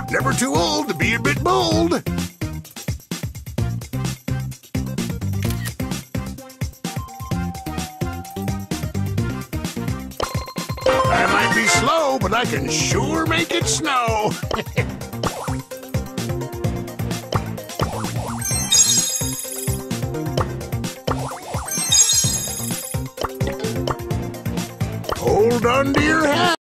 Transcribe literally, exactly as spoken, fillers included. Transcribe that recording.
Never too old to be a bit bold. I might be slow, but I can sure make it snow. Hold on to your hat.